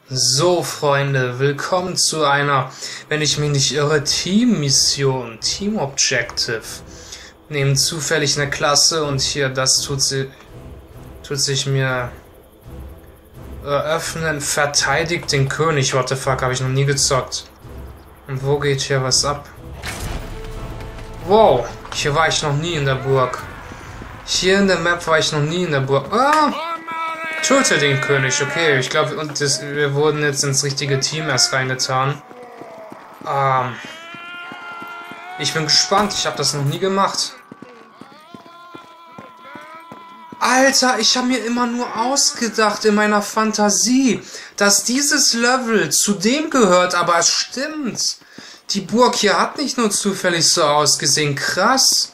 So, Freunde, willkommen zu einer, wenn ich mich nicht irre, Team-Mission, Team-Objective. Nehmen zufällig eine Klasse und hier, das tut sich mir eröffnen, verteidigt den König. What the fuck, habe ich noch nie gezockt. Und wo geht hier was ab? Wow, hier war ich noch nie in der Burg. Hier in der Map war ich noch nie in der Burg. Ah! Töte den König, okay. Ich glaube, wir wurden jetzt ins richtige Team erst reingetan. Ich bin gespannt, ich habe das noch nie gemacht. Alter, ich habe mir immer nur ausgedacht in meiner Fantasie, dass dieses Level zu dem gehört, aber es stimmt. Die Burg hier hat nicht nur zufällig so ausgesehen, krass.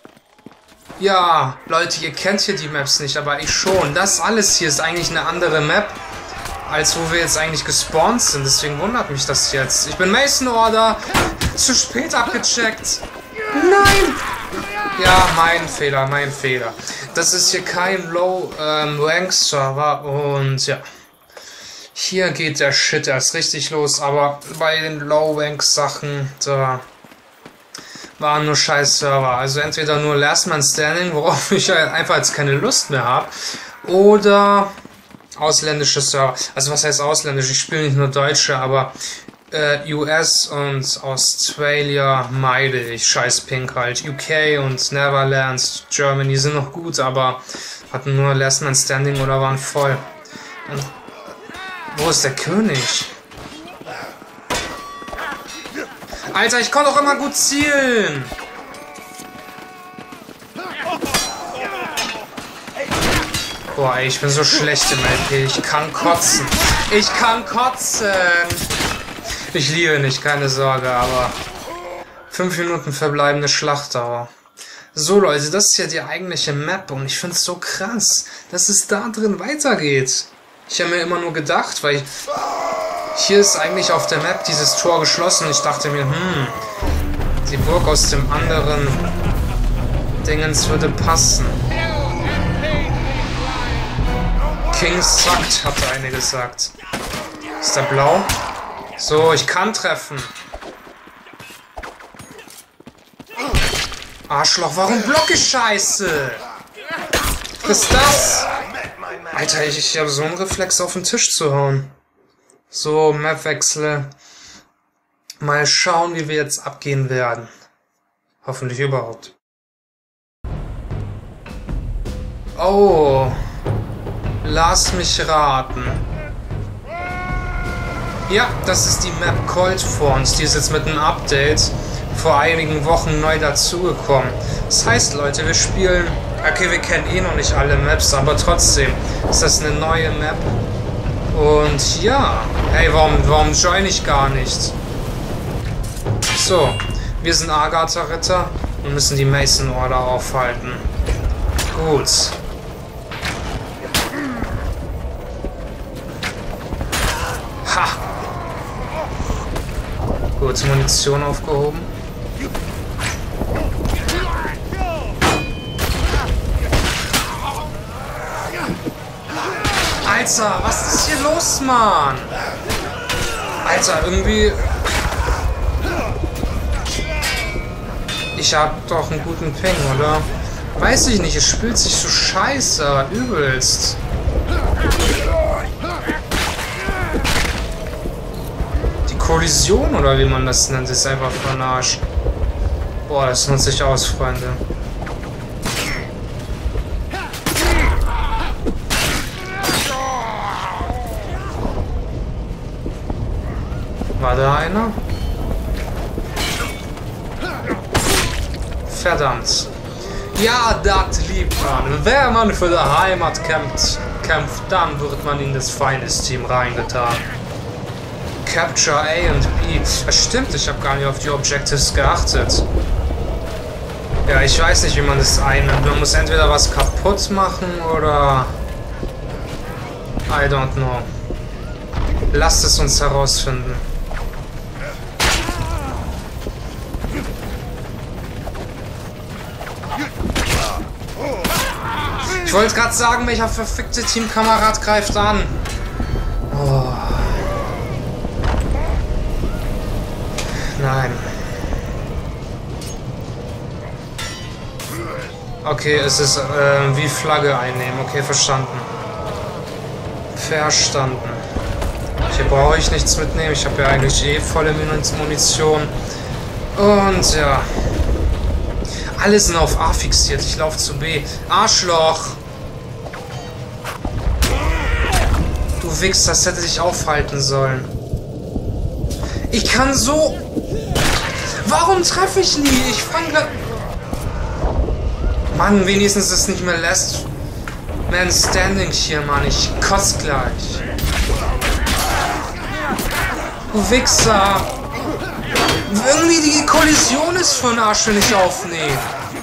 Ja, Leute, ihr kennt hier die Maps nicht, aber ich schon. Das alles hier ist eigentlich eine andere Map, als wo wir jetzt eigentlich gespawnt sind. Deswegen wundert mich das jetzt. Ich bin Mason Order. Zu spät abgecheckt. Nein! Ja, mein Fehler, mein Fehler. Das ist hier kein Low-Rank-Server und ja. Hier geht der Shit erst richtig los, aber bei den Low-Rank-Sachen, da waren nur scheiß Server. Also entweder nur Last Man Standing, worauf ich einfach jetzt keine Lust mehr habe, oder ausländische Server. Also was heißt ausländisch? Ich spiele nicht nur Deutsche, aber US und Australia meide ich. Scheiß Pink halt. UK und Netherlands, Germany sind noch gut, aber hatten nur Last Man Standing oder waren voll. Und wo ist der König? Alter, ich konnte doch immer gut zielen. Boah, ey, ich bin so schlecht im LP. Ich kann kotzen. Ich kann kotzen. Ich liebe nicht, keine Sorge, aber 5 Minuten verbleibende Schlachtdauer. So, Leute, das ist ja die eigentliche Map und ich finde es so krass, dass es da drin weitergeht. Ich habe mir immer nur gedacht, weil hier ist eigentlich auf der Map dieses Tor geschlossen. Ich dachte mir, die Burg aus dem anderen Dingens würde passen. King suckt, hatte eine gesagt. Ist der blau? So, ich kann treffen. Arschloch, warum block ich Scheiße? Was ist das? Alter, ich habe so einen Reflex auf den Tisch zu hauen. So, Mapwechsel. Mal schauen, wie wir jetzt abgehen werden. Hoffentlich überhaupt. Oh. Lass mich raten. Ja, das ist die Map Cold Front. Die ist jetzt mit einem Update vor einigen Wochen neu dazugekommen. Das heißt, Leute, wir spielen... Okay, wir kennen eh noch nicht alle Maps, aber trotzdem ist das eine neue Map. Und ja, hey, warum join ich gar nicht? So, wir sind Agatha-Ritter und müssen die Mason Order aufhalten. Gut. Ha! Gut, Munition aufgehoben. Alter, was ist hier los, Mann? Alter, irgendwie... Ich hab doch einen guten Ping, oder? Weiß ich nicht, es spielt sich so scheiße, übelst. Die Kollision, oder wie man das nennt, ist einfach für den Arsch. Boah, das nutze ich aus, Freunde. War da einer? Verdammt. Ja, das liebt man. Wenn man für die Heimat kämpft, dann wird man in das Feindesteam reingetan. Capture A und B. Das stimmt, ich habe gar nicht auf die Objectives geachtet. Ja, ich weiß nicht, wie man das einnimmt. Man muss entweder was kaputt machen oder... I don't know. Lasst es uns herausfinden. Ich wollte gerade sagen, welcher verfickte Teamkamerad greift an. Oh. Nein. Okay, es ist wie Flagge einnehmen. Okay, verstanden. Verstanden. Hier brauche ich nichts mitnehmen. Ich habe ja eigentlich eh volle Munition. Und ja. Alle sind auf A fixiert. Ich laufe zu B. Arschloch! Du Wichser, das hätte dich aufhalten sollen. Ich kann so... Warum treffe ich nie? Ich fange gerade... Mann, wenigstens ist es nicht mehr Last Man Standing hier, Mann. Ich kotze gleich. Du Wichser. Irgendwie die Kollision ist von Arsch, wenn ich aufnehme.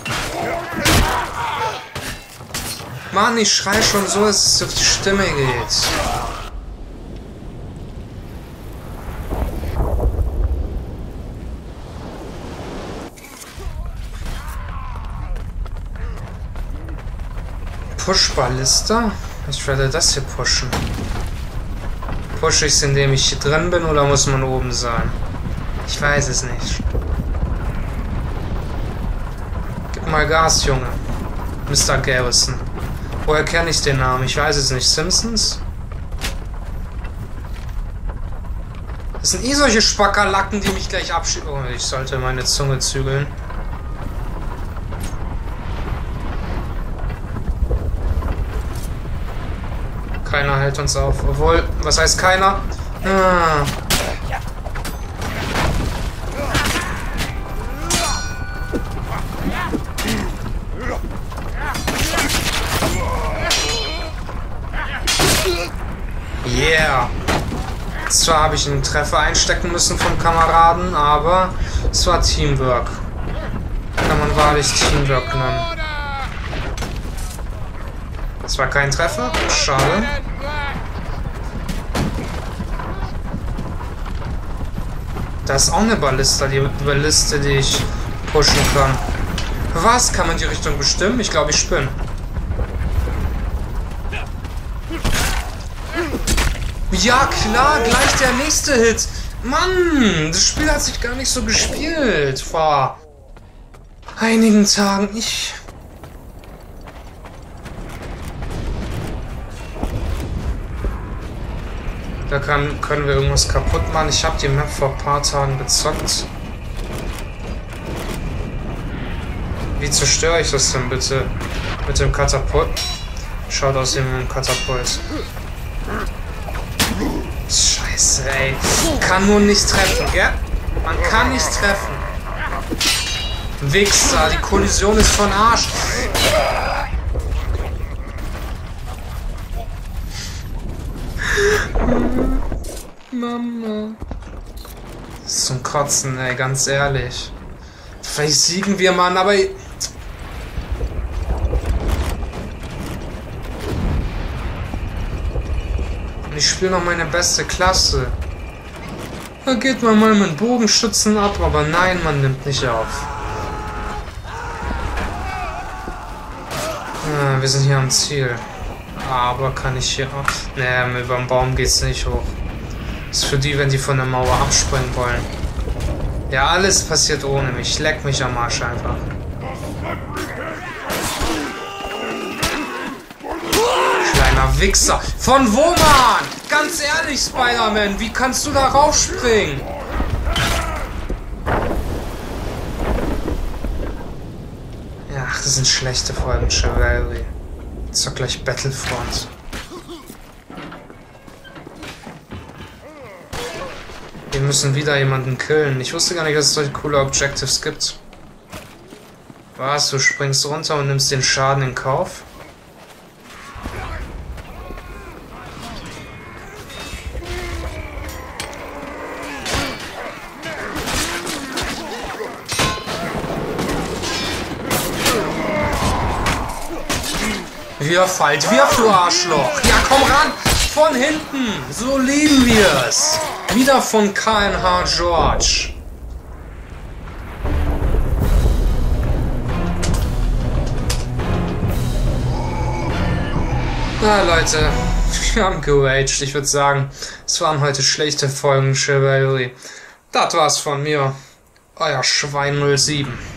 Mann, ich schrei schon so, dass es auf die Stimme geht. Push-Ballista? Ich werde das hier pushen. Pushe ich es, indem ich hier drin bin, oder muss man oben sein? Ich weiß es nicht. Gib mal Gas, Junge. Mr. Garrison. Woher kenne ich den Namen? Ich weiß es nicht. Simpsons? Das sind eh solche Spackerlacken, die mich gleich abschieben. Oh, ich sollte meine Zunge zügeln. Keiner hält uns auf. Obwohl, was heißt keiner? Ah. Yeah. Zwar habe ich einen Treffer einstecken müssen vom Kameraden, aber es war Teamwork. Kann man wahrlich Teamwork nennen. Es war kein Treffer. Schade. Da ist auch eine Balliste, die ich pushen kann. Was? Kann man die Richtung bestimmen? Ich glaube, ich spinne. Ja, klar, gleich der nächste Hit. Mann, das Spiel hat sich gar nicht so gespielt vor einigen Tagen. Da können wir irgendwas kaputt machen. Ich habe die Map vor ein paar Tagen gezockt. Wie zerstöre ich das denn bitte? Mit dem Katapult? Schaut aus wie mit dem Katapult. Scheiße, ey. Kann nur nicht treffen, gell? Man kann nicht treffen. Wichser, die Kollision ist von Arsch. Mama. Das ist zum Kotzen, ey, ganz ehrlich. Vielleicht siegen wir, Mann, aber... Ich spiele noch meine beste Klasse. Da geht man mal mit Bogenschützen ab, aber nein, man nimmt nicht auf. Ah, wir sind hier am Ziel. Aber kann ich hier auch... Ne, über den Baum geht's nicht hoch. Das ist für die, wenn die von der Mauer abspringen wollen. Ja, alles passiert ohne mich. Leck mich am Arsch einfach. Kleiner Wichser. Von wo, Mann? Ganz ehrlich, Spider-Man, wie kannst du da raufspringen? Ja, ach, das sind schlechte Folgen, Chivalry. Ist doch gleich Battlefront. Wir müssen wieder jemanden killen. Ich wusste gar nicht, dass es solche coole Objectives gibt. Was? Du springst runter und nimmst den Schaden in Kauf? Wirf, du Arschloch! Ja, komm ran! Von hinten! So lieben wir's! Wieder von KNH George. Na Leute, wir haben geraged. Ich würde sagen, es waren heute schlechte Folgen Chivalry. Das war's von mir. Euer Schwein 07.